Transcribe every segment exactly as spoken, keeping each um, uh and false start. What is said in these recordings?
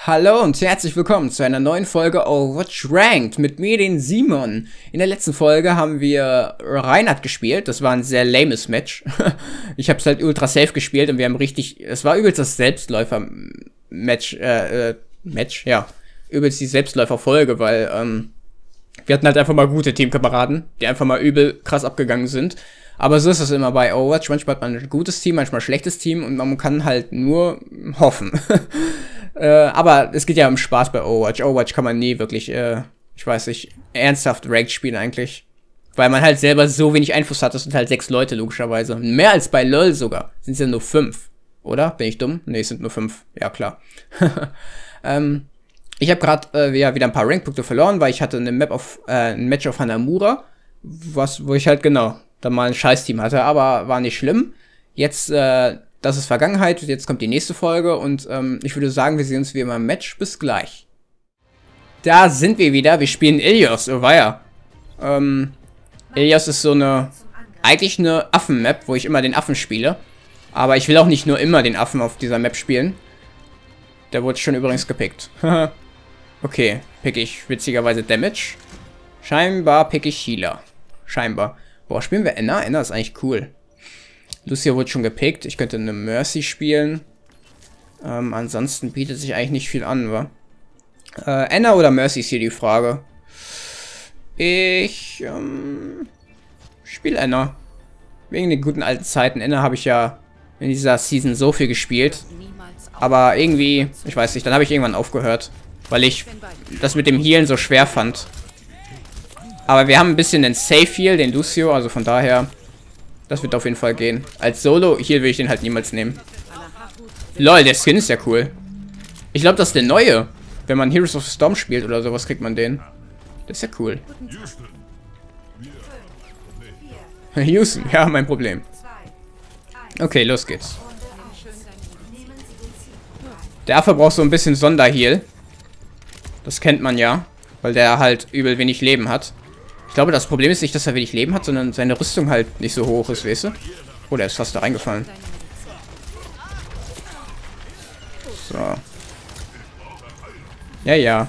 Hallo und herzlich willkommen zu einer neuen Folge Overwatch Ranked mit mir, den Simon. In der letzten Folge haben wir Reinhardt gespielt. Das war ein sehr lames Match. Ich habe es halt ultra safe gespielt und wir haben richtig... Es war übelst das Selbstläufer-Match. Äh, äh, Match, ja. Übelst die Selbstläufer-Folge, weil ähm, wir hatten halt einfach mal gute Teamkameraden, die einfach mal übel krass abgegangen sind. Aber so ist es immer bei Overwatch. Manchmal hat man ein gutes Team, manchmal ein schlechtes Team und man kann halt nur hoffen. äh, aber es geht ja um Spaß bei Overwatch. Overwatch kann man nie wirklich, äh, ich weiß nicht, ernsthaft Ranked spielen eigentlich. Weil man halt selber so wenig Einfluss hat. Das sind halt sechs Leute logischerweise. Mehr als bei LoL sogar. Sind es ja nur fünf. Oder? Bin ich dumm? Ne, es sind nur fünf. Ja, klar. ähm, ich habe gerade äh, ja, wieder ein paar Rankpunkte verloren, weil ich hatte eine Map auf, äh, ein Match auf Hanamura. Was, wo ich halt genau dann mal ein Scheiß-Team hatte, aber war nicht schlimm. Jetzt, äh, das ist Vergangenheit, jetzt kommt die nächste Folge und ähm, ich würde sagen, wir sehen uns wie immer im Match. Bis gleich. Da sind wir wieder, wir spielen Ilios, oh weia. Ähm, Ilios ist so eine, eigentlich eine Affen-Map, wo ich immer den Affen spiele. Aber ich will auch nicht nur immer den Affen auf dieser Map spielen. Der wurde schon übrigens gepickt. Okay, pick ich witzigerweise Damage. Scheinbar pick ich Healer. Scheinbar. Boah, spielen wir Enna? Enna ist eigentlich cool. Lucio wurde schon gepickt. Ich könnte eine Mercy spielen. Ähm, ansonsten bietet sich eigentlich nicht viel an, wa? Äh, Enna oder Mercy ist hier die Frage. Ich, ähm, spiele Enna. Wegen den guten alten Zeiten. Enna habe ich ja in dieser Season so viel gespielt. Aber irgendwie, ich weiß nicht, dann habe ich irgendwann aufgehört. Weil ich das mit dem Healen so schwer fand. Aber wir haben ein bisschen den Safe Heal, den Lucio, also von daher, das wird auf jeden Fall gehen. Als Solo Heal will ich den halt niemals nehmen. Lol, der Skin ist ja cool. Ich glaube, das ist der neue. Wenn man Heroes of the Storm spielt oder sowas, kriegt man den. Das ist ja cool. Houston, ja, mein Problem. Okay, los geht's. Der Affe braucht so ein bisschen Sonderheal. Das kennt man ja, weil der halt übel wenig Leben hat. Ich glaube, das Problem ist nicht, dass er wenig Leben hat, sondern seine Rüstung halt nicht so hoch ist, weißt du? Oh, der ist fast da reingefallen. So. Ja, ja.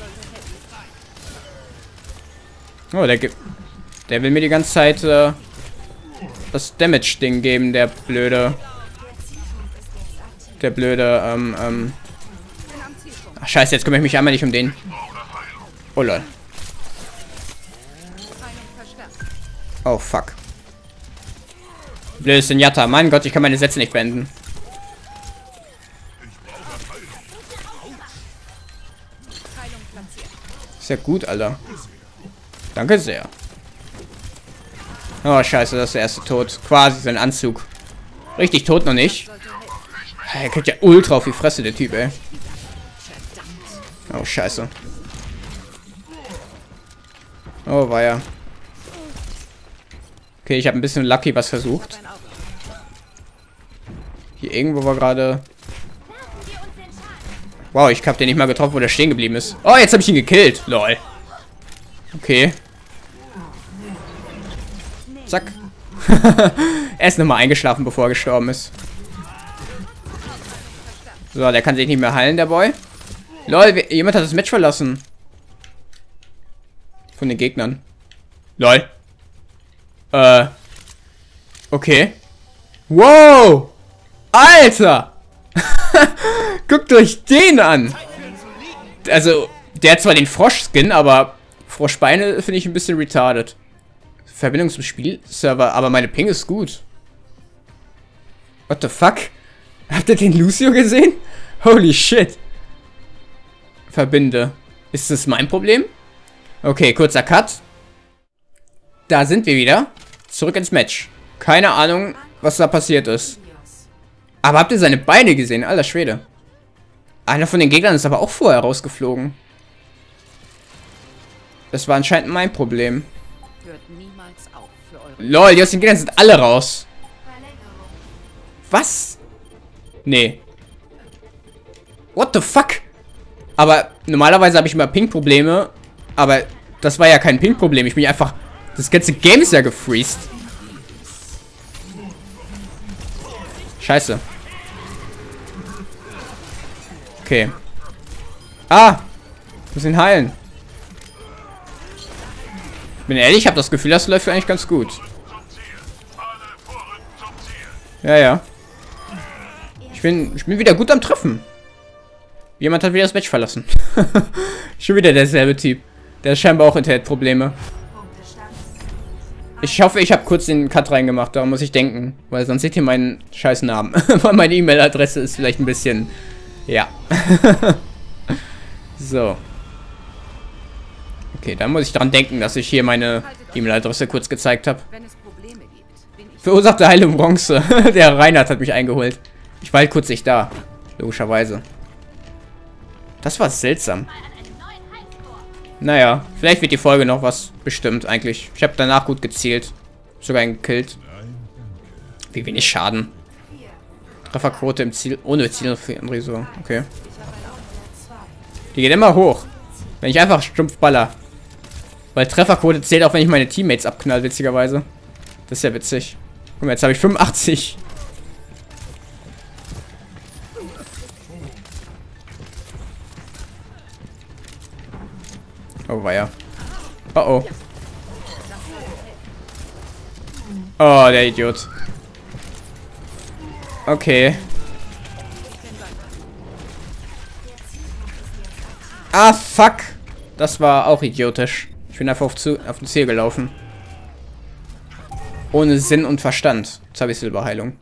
Oh, der gibt... Der will mir die ganze Zeit äh, das Damage-Ding geben, der blöde... Der blöde, ähm, ähm... Ach, scheiße, jetzt kümmere ich mich einmal nicht um den. Oh, lol. Oh, fuck. Blödes Zenyatta. Mein Gott, ich kann meine Sätze nicht beenden. Ist ja gut, Alter. Danke sehr. Oh, scheiße, das ist der erste Tod. Quasi sein Anzug. Richtig tot noch nicht. Er kriegt ja ultra auf die Fresse, der Typ, ey. Oh, scheiße. Oh, war ja. Okay, ich habe ein bisschen lucky was versucht. Hier irgendwo war gerade... Wow, ich habe den nicht mal getroffen, wo der stehen geblieben ist. Oh, jetzt habe ich ihn gekillt. Lol. Okay. Zack. Er ist nochmal eingeschlafen, bevor er gestorben ist. So, der kann sich nicht mehr heilen, der Boy. Lol, jemand hat das Match verlassen. Von den Gegnern. Lol. Äh. Okay. Wow! Alter! Guckt euch den an! Also, der hat zwar den Frosch-Skin, aber Froschbeine finde ich ein bisschen retarded. Verbindung zum Spielserver, aber meine Ping ist gut. What the fuck? Habt ihr den Lucio gesehen? Holy shit. Verbinde. Ist das mein Problem? Okay, kurzer Cut. Da sind wir wieder. Zurück ins Match. Keine Ahnung, was da passiert ist. Aber habt ihr seine Beine gesehen? Alter Schwede. Einer von den Gegnern ist aber auch vorher rausgeflogen. Das war anscheinend mein Problem. Lol, die aus den Gegnern sind alle raus. Was? Nee. What the fuck? Aber normalerweise habe ich immer Ping-Probleme. Aber das war ja kein Ping-Problem. Ich bin einfach... Das ganze Game ist ja gefreezed. Scheiße. Okay. Ah! Muss ihn heilen. Bin ehrlich, ich habe das Gefühl, das läuft eigentlich ganz gut. Ja, ja. Ich bin, ich bin wieder gut am Treffen. Jemand hat wieder das Match verlassen. Schon wieder derselbe Typ. Der hat scheinbar auch Internetprobleme. Ich hoffe, ich habe kurz den Cut reingemacht, daran muss ich denken. Weil sonst seht ihr meinen scheiß Namen. Weil meine E-Mail-Adresse ist vielleicht ein bisschen... Ja. So. Okay, dann muss ich dran denken, dass ich hier meine E-Mail-Adresse kurz gezeigt habe. Verursachte Heilung Bronze. Der Reinhard hat mich eingeholt. Ich war halt kurz nicht da. Logischerweise. Das war seltsam. Naja, vielleicht wird die Folge noch was bestimmt eigentlich. Ich habe danach gut gezielt. Sogar einen gekillt. Wie wenig Schaden. Trefferquote im Ziel. Ohne Ziel für Enriso. Okay. Die geht immer hoch. Wenn ich einfach stumpf baller. Weil Trefferquote zählt auch, wenn ich meine Teammates abknall, witzigerweise. Das ist ja witzig. Guck mal, jetzt habe ich fünfundachtzig. Oh, war ja. Oh, oh. Oh, der Idiot. Okay. Ah, fuck. Das war auch idiotisch. Ich bin einfach auf, zu, auf den Ziel gelaufen. Ohne Sinn und Verstand. Jetzt habe ich Silberheilung.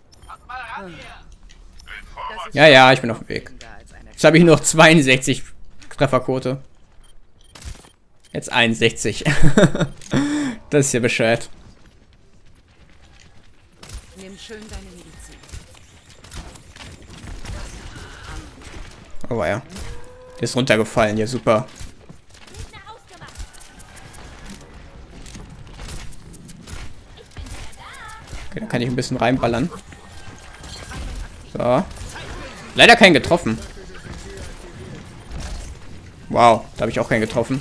Ja, ja, ich bin auf dem Weg. Jetzt habe ich nur noch zweiundsechzig Trefferquote. Jetzt einundsechzig. Das ist ja bescheuert. Oh ja. Der ist runtergefallen. Ja, super. Okay, da kann ich ein bisschen reinballern. So. Leider keinen getroffen. Wow, da habe ich auch keinen getroffen.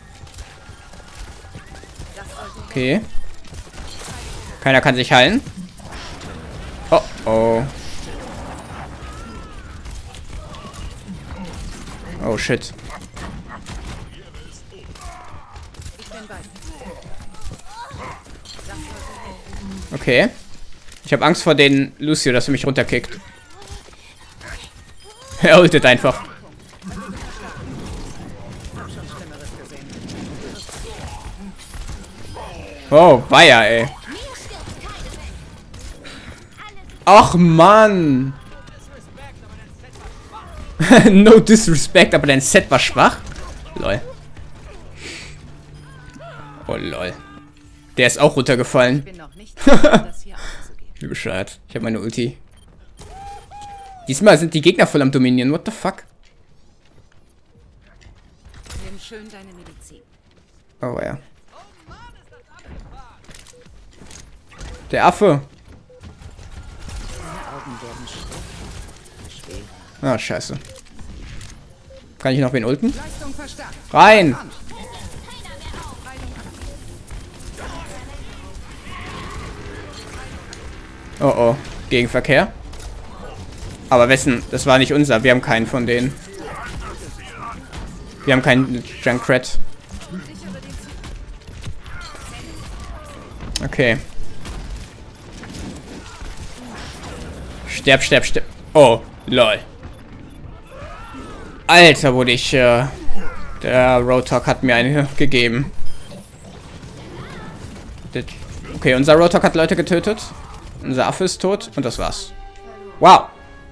Okay. Keiner kann sich heilen. Oh, oh. Oh, shit. Okay. Ich habe Angst vor den Lucio, dass er mich runterkickt. Er ultet einfach. Oh, weia, ey. Ach, Mann. No disrespect, aber dein Set war schwach. Lol. Oh, lol. Der ist auch runtergefallen. Wie bescheuert. Ich habe meine Ulti. Diesmal sind die Gegner voll am Dominieren. What the fuck? Oh, ja. Der Affe. Ah, scheiße. Kann ich noch wen ulten? Rein! Oh oh. Gegenverkehr. Aber wessen? Das war nicht unser. Wir haben keinen von denen. Wir haben keinen Junkrat. Okay. Sterb, sterb, sterb. Oh, lol. Alter, wurde ich... Äh, der Roadhog hat mir eine gegeben. Okay, unser Roadhog hat Leute getötet. Unser Affe ist tot. Und das war's. Wow.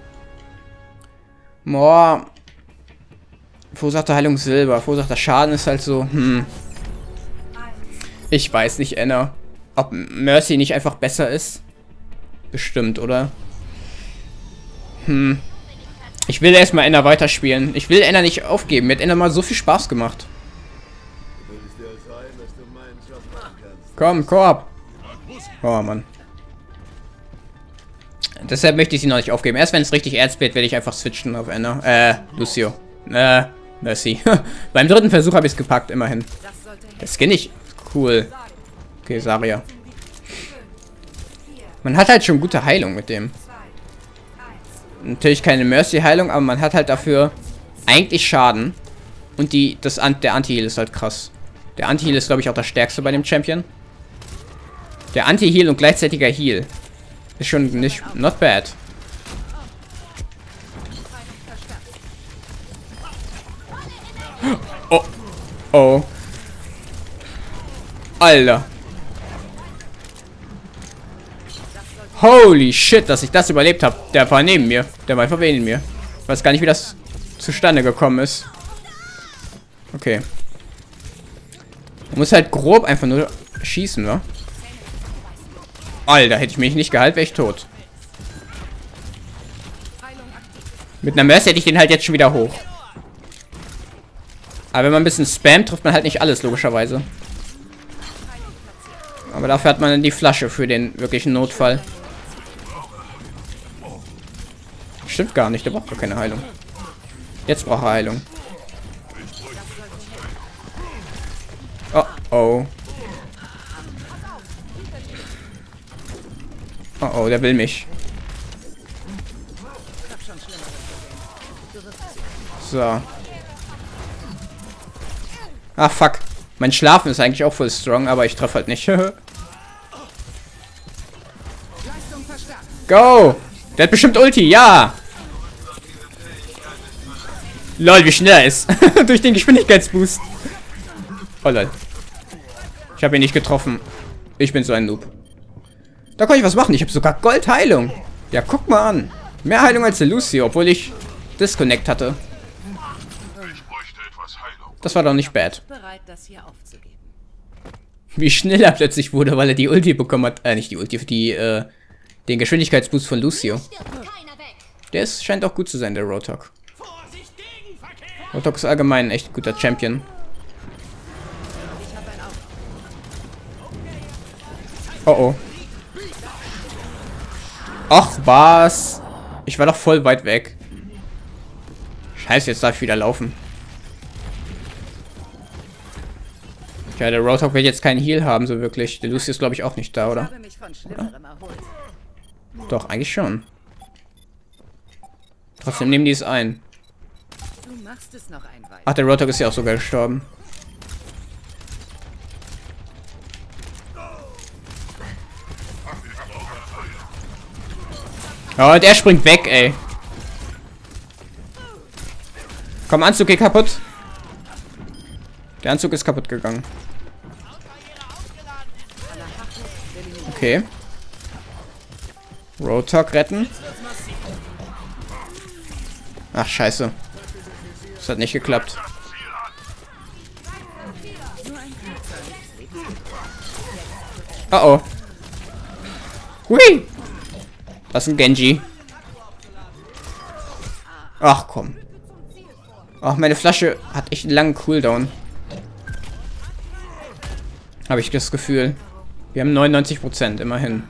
Boah. Verursachte Heilung Silber. Verursachter Schaden ist halt so... Hm. Ich weiß nicht, Enna. Ob Mercy nicht einfach besser ist? Bestimmt, oder? Hm. Ich will erstmal Enna weiterspielen. Ich will Enna nicht aufgeben. Mir hat Enna mal so viel Spaß gemacht. Komm, Korb. Oh, Mann. Deshalb möchte ich sie noch nicht aufgeben. Erst wenn es richtig ernst wird, werde ich einfach switchen auf Enna. Äh, Lucio. Äh, Mercy. Beim dritten Versuch habe ich es gepackt, immerhin. Der Skin nicht cool. Okay, Zarya. Man hat halt schon gute Heilung mit dem. Natürlich keine Mercy-Heilung, aber man hat halt dafür eigentlich Schaden. Und die, das, der Anti-Heal ist halt krass. Der Anti-Heal ist, glaube ich, auch das stärkste bei dem Champion. Der Anti-Heal und gleichzeitiger Heal. Ist schon nicht, not bad. Oh. Oh. Alter. Holy shit, dass ich das überlebt habe. Der war neben mir. Der war einfach neben mir. Ich weiß gar nicht, wie das zustande gekommen ist. Okay. Man muss halt grob einfach nur schießen, wa? Alter, hätte ich mich nicht geheilt, wäre ich tot. Mit einer Mercy hätte ich den halt jetzt schon wieder hoch. Aber wenn man ein bisschen spammt, trifft man halt nicht alles, logischerweise. Aber dafür hat man dann die Flasche für den wirklichen Notfall. Stimmt gar nicht, der braucht gar keine Heilung. Jetzt braucht er Heilung. Oh, oh. Oh, oh, der will mich. So. Ah, fuck. Mein Schlafen ist eigentlich auch voll strong, aber ich treffe halt nicht. Go! Der hat bestimmt Ulti, ja! Lol, wie schnell er ist. Durch den Geschwindigkeitsboost. Oh lol. Ich habe ihn nicht getroffen. Ich bin so ein Noob. Da kann ich was machen. Ich habe sogar Goldheilung. Ja, guck mal an. Mehr Heilung als der Lucio, obwohl ich Disconnect hatte. Das war doch nicht bad. Wie schnell er plötzlich wurde, weil er die Ulti bekommen hat. Äh, nicht die Ulti, die, äh, den Geschwindigkeitsboost von Lucio. Der ist, scheint auch gut zu sein, der Roadhog. Roadhog ist allgemein ein echt guter Champion. Oh oh. Ach, was? Ich war doch voll weit weg. Scheiße, jetzt darf ich wieder laufen. Ja, der Roadhog wird jetzt keinen Heal haben, so wirklich. Der Lucy ist, glaube ich, auch nicht da, oder? oder? Doch, eigentlich schon. Trotzdem nehmen die es ein. Ach, der Roadhog ist ja auch sogar gestorben. Oh, der springt weg, ey. Komm, Anzug, geh kaputt. Der Anzug ist kaputt gegangen. Okay. Roadhog retten. Ach, scheiße. Das hat nicht geklappt. Oh oh. Hui. Das ist ein Genji. Ach komm. Ach, meine Flasche hat echt einen langen Cooldown. Habe ich das Gefühl. Wir haben neunundneunzig Prozent, immerhin.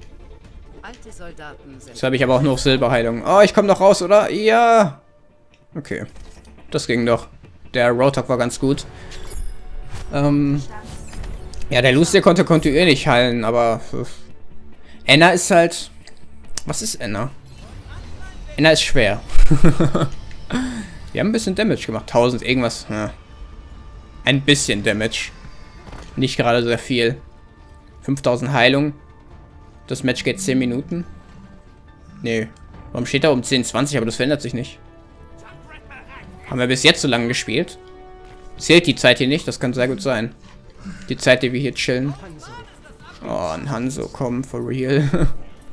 Jetzt habe ich aber auch noch Silberheilung. Oh, ich komme doch raus, oder? Ja. Okay. Das ging doch. Der Roadhog war ganz gut. Ähm. Ja, der Lucy konnte kontinuierlich heilen, aber... Enna ist halt... Was ist Enna? Enna ist schwer. Wir haben ein bisschen Damage gemacht. tausend irgendwas. Ja. Ein bisschen Damage. Nicht gerade sehr viel. fünftausend Heilung. Das Match geht zehn Minuten. Nee. Warum steht da um zehn zwanzig? Aber das verändert sich nicht. Haben wir bis jetzt so lange gespielt? Zählt die Zeit hier nicht? Das kann sehr gut sein. Die Zeit, die wir hier chillen. Oh, ein Hanzo, komm, for real.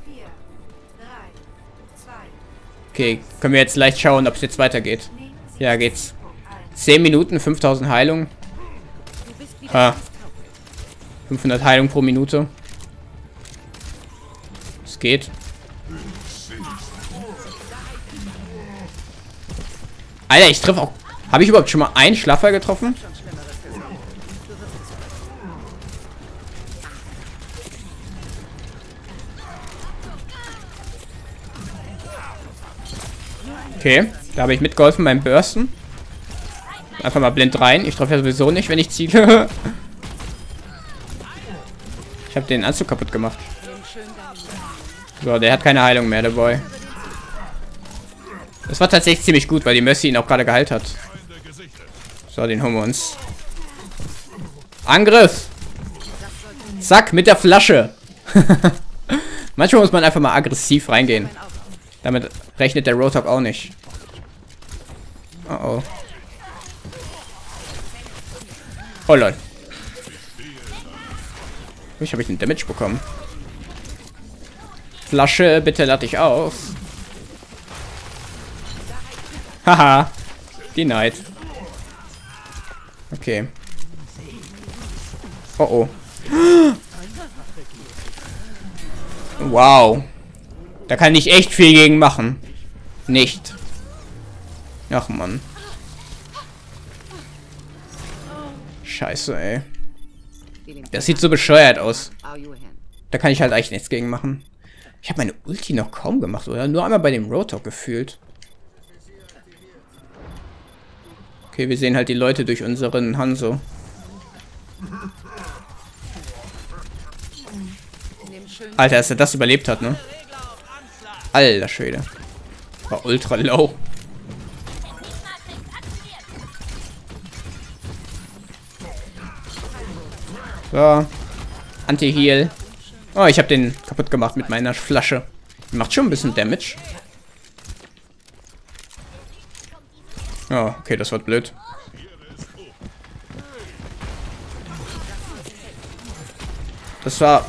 Okay, können wir jetzt leicht schauen, ob es jetzt weitergeht. Ja, geht's. zehn Minuten, fünftausend Heilung. Ha. fünfhundert Heilung pro Minute. Es geht. Alter, ich treffe auch... Habe ich überhaupt schon mal einen Schlaffer getroffen? Okay, da habe ich mitgeholfen beim Bursten. Einfach mal blind rein. Ich treffe ja sowieso nicht, wenn ich ziele. Ich habe den Anzug kaputt gemacht. So, der hat keine Heilung mehr, der Boy. Das war tatsächlich ziemlich gut, weil die Mercy ihn auch gerade geheilt hat. So, den holen wir uns. Angriff! Zack, mit der Flasche. Manchmal muss man einfach mal aggressiv reingehen. Damit rechnet der Roadhog auch nicht. Oh oh. Oh lol. Ich habe ich einen Damage bekommen. Flasche, bitte lade dich auf. Haha. Denied. Okay. Oh oh. Wow. Da kann ich echt viel gegen machen. Nicht. Ach Mann. Scheiße, ey. Das sieht so bescheuert aus. Da kann ich halt eigentlich nichts gegen machen. Ich habe meine Ulti noch kaum gemacht, oder? Nur einmal bei dem Roadhog gefühlt. Okay, wir sehen halt die Leute durch unseren Hanzo. Alter, dass er das überlebt hat, ne? Alter Schwede. War ultra low. So. Anti-Heal. Oh, ich habe den kaputt gemacht mit meiner Flasche. Die macht schon ein bisschen Damage. Oh, okay, das wird blöd. Das war...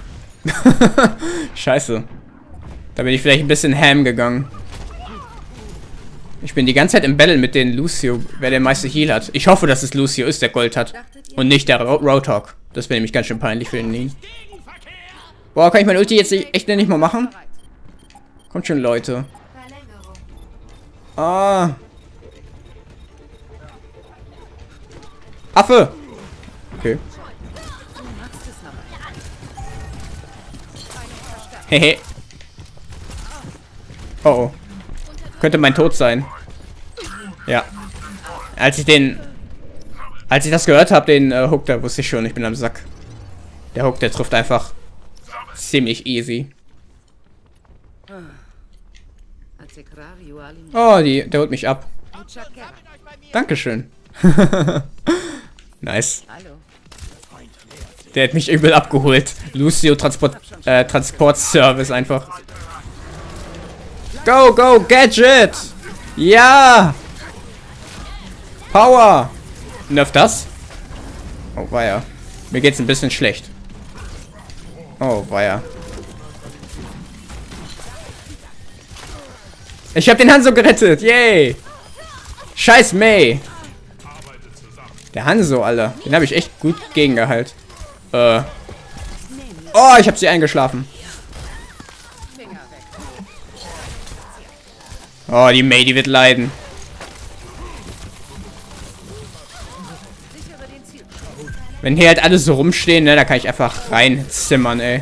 Scheiße. Da bin ich vielleicht ein bisschen ham gegangen. Ich bin die ganze Zeit im Battle mit den Lucio, wer der meiste Heal hat. Ich hoffe, dass es Lucio ist, der Gold hat. Und nicht der Roadhog. Das wäre nämlich ganz schön peinlich für ihn. Boah, kann ich meine Ulti jetzt echt nicht mal machen? Kommt schon, Leute. Ah. Affe. Okay. Hehe. Oh oh. Könnte mein Tod sein. Ja. Als ich den... Als ich das gehört habe, den äh, Hook, da wusste ich schon, ich bin am Sack. Der Hook, der trifft einfach ziemlich easy. Oh, die, der holt mich ab. Dankeschön. Nice. Der hat mich übel abgeholt. Lucio Transport, äh, Transportservice einfach. Go, go, Gadget! Ja! Power! Nerf das? Oh, weia. Mir geht's ein bisschen schlecht. Oh, weia. Ich hab den Hanzo gerettet! Yay! Scheiß May! Der Hanzo, Alter. Den habe ich echt gut gegengeheilt. Äh. Oh, ich habe sie eingeschlafen. Oh, die May, die wird leiden. Wenn hier halt alle so rumstehen, ne, da kann ich einfach reinzimmern, ey.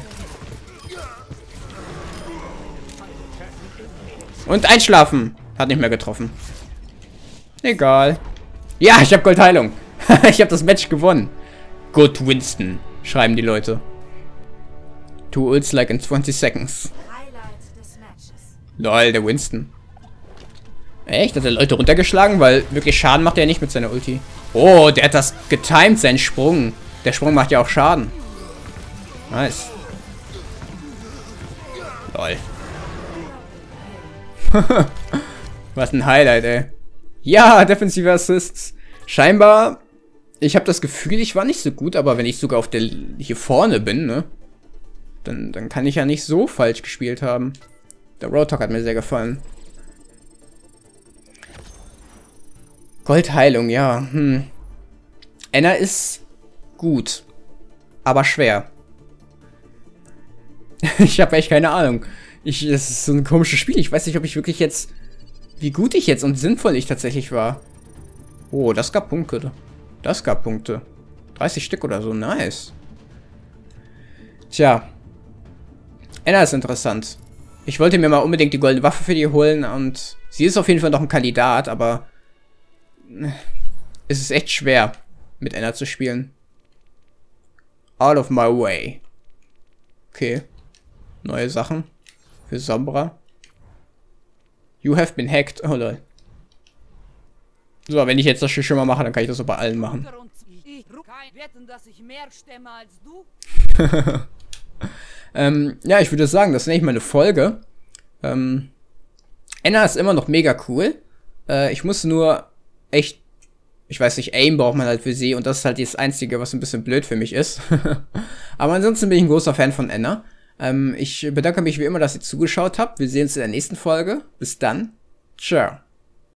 Und einschlafen. Hat nicht mehr getroffen. Egal. Ja, ich habe Goldheilung. Ich habe das Match gewonnen. Good Winston, schreiben die Leute. Two ults like in twenty seconds. Lol, der Winston. Echt? Hat er Leute runtergeschlagen? Weil wirklich Schaden macht er nicht mit seiner Ulti. Oh, der hat das getimed, seinen Sprung. Der Sprung macht ja auch Schaden. Nice. Lol. Was ein Highlight, ey. Ja, defensive Assists. Scheinbar, ich habe das Gefühl, ich war nicht so gut, aber wenn ich sogar auf der hier vorne bin, ne, dann, dann kann ich ja nicht so falsch gespielt haben. Der Roadhog hat mir sehr gefallen. Goldheilung, ja. Hm. Enna ist gut, aber schwer. Ich habe echt keine Ahnung. Ich, das ist so ein komisches Spiel. Ich weiß nicht, ob ich wirklich jetzt, wie gut ich jetzt und sinnvoll ich tatsächlich war. Oh, das gab Punkte. Das gab Punkte. dreißig Stück oder so, nice. Tja. Enna ist interessant. Ich wollte mir mal unbedingt die goldene Waffe für die holen und sie ist auf jeden Fall noch ein Kandidat, aber es ist echt schwer, mit Enna zu spielen. Out of my way. Okay. Neue Sachen. Für Sombra. You have been hacked. Oh lol. So, wenn ich jetzt das hier schon mal mache, dann kann ich das so bei allen machen. ähm, ja, ich würde sagen, das ist nicht mal eine Folge. Ähm, Enna ist immer noch mega cool. Äh, ich muss nur echt, ich weiß nicht, Aim braucht man halt für sie und das ist halt das Einzige, was ein bisschen blöd für mich ist. Aber ansonsten bin ich ein großer Fan von Enna. Ähm, ich bedanke mich wie immer, dass ihr zugeschaut habt. Wir sehen uns in der nächsten Folge. Bis dann. Ciao.